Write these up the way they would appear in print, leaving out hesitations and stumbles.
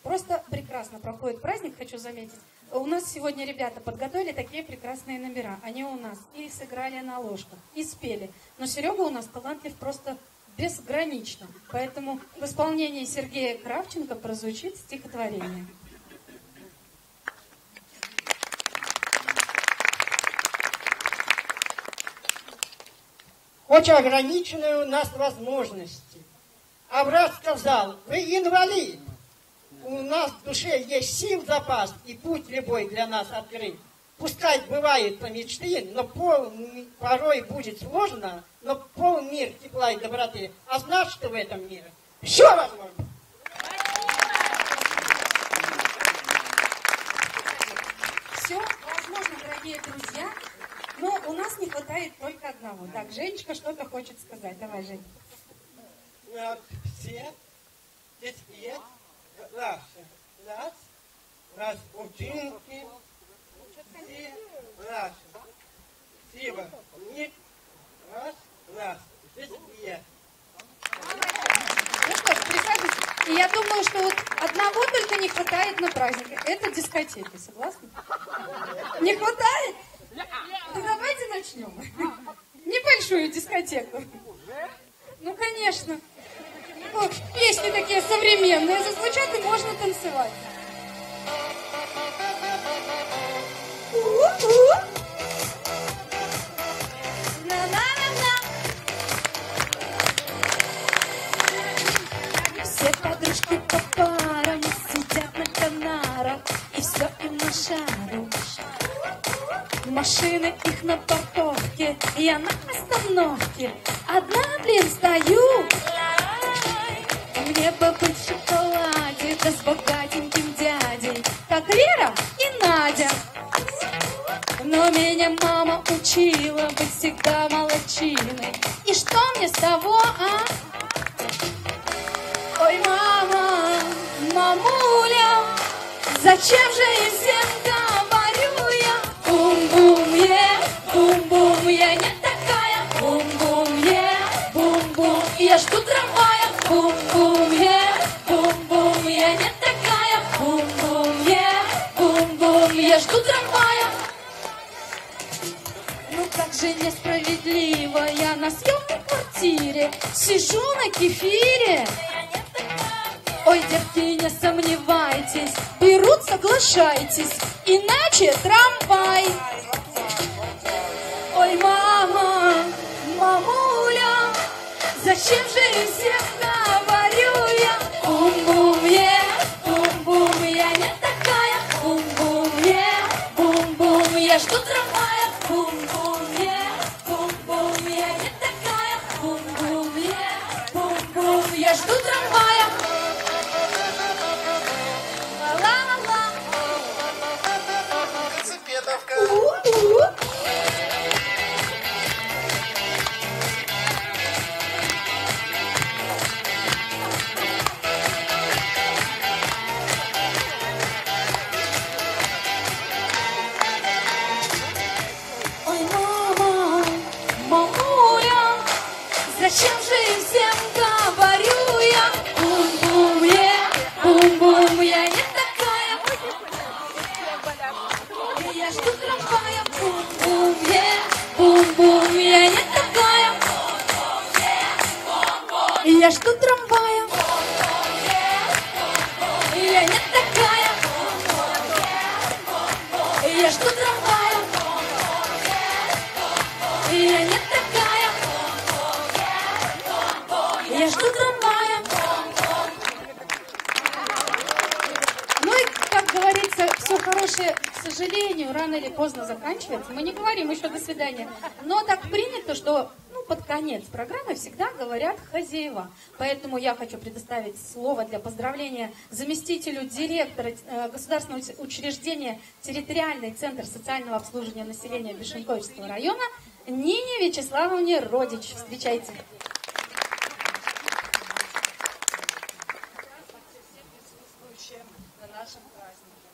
Просто прекрасно проходит праздник, хочу заметить. У нас сегодня ребята подготовили такие прекрасные номера. Они у нас и сыграли на ложках, и спели. Но Серега у нас талантлив просто безгранично. Поэтому в исполнении Сергея Кравченко прозвучит стихотворение. Хоть ограниченные у нас возможности, а брат сказал: вы инвалид. У нас в душе есть сил запас, и путь любой для нас открыт. Пускай бывает по мечте, но порой будет сложно, но полон мир тепла и доброты. А знаешь, что в этом мире все возможно. Все возможно, дорогие друзья, но у нас не хватает только одного. Так, Женечка что-то хочет сказать. Давай, Жень. Все здесь есть раз ученики, все наши. Спасибо. Ник, раз. Здесь есть. Ну что ж, присаживайтесь. И я думаю, что вот одного только не хватает на праздник. Это дискотеки, согласны? Не хватает? Ну давайте начнем. Небольшую дискотеку. Ну, конечно. Вот, песни такие современные зазвучат, и можно танцевать. Все подружки по парам сидят на канарах, и все им на шару. Машины их на парковке, я на остановке. Одна, блин, стою. Мне бы быть в шоколаде, да с богатеньким дядей, как Вера и Надя. Но меня мама учила быть всегда молодчиной. И что мне с того, а? Ой, мама, мамуля, зачем же им всем говорю я? Бум-бум, я не такая. Бум-бум, я жду трамвая. Бум-бум, я не такая. Бум-бум, я жду трамвая. Ну как же несправедливо, я на съемной квартире сижу на кефире. Ой, девки, не сомневайтесь, берут, соглашайтесь, иначе трамвай. Ой, мама, мамуля, зачем же им всем говорю я? Бум-бум, я не такая. Бум-бум, я жду трамвая. Бум-бум, я не такая. Бум-бум, я жду трамвая. Ла-ла-ла. Велосипедовка. Ой, мама, мамуля, зачем же им всем говорю я? Бум-бум, я не такая. Я жду трамвая. Бум-бум, я не такая. Я жду трамвая. Я не такая. Я жду трамвая. Я не такая. Я жду трамвая. Ну и, как говорится, все хорошее, к сожалению, рано или поздно заканчивается. Мы не говорим еще до свидания. Но так принято, что под конец программы всегда говорят хозяева. Поэтому я хочу предоставить слово для поздравления заместителю директора государственного учреждения «Территориальный центр социального обслуживания населения Бешенковичского района» Нине Вячеславовне Родич. Встречайте. На нашем празднике.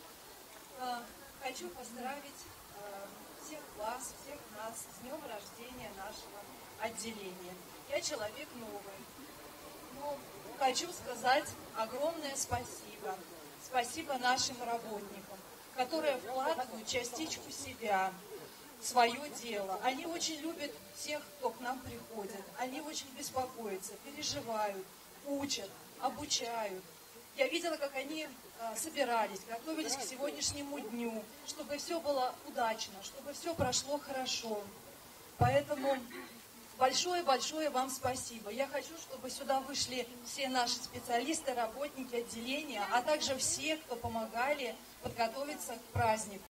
Хочу поздравить всех вас, всех нас с днем рождения нашего отделения. Я человек новый, но хочу сказать огромное спасибо. Спасибо нашим работникам, которые вкладывают частичку себя в свое дело. Они очень любят всех, кто к нам приходит. Они очень беспокоятся, переживают, учат, обучают. Я видела, как они собирались, готовились к сегодняшнему дню, чтобы все было удачно, чтобы все прошло хорошо. Поэтому большое-большое вам спасибо. Я хочу, чтобы сюда вышли все наши специалисты, работники отделения, а также все, кто помогали подготовиться к празднику.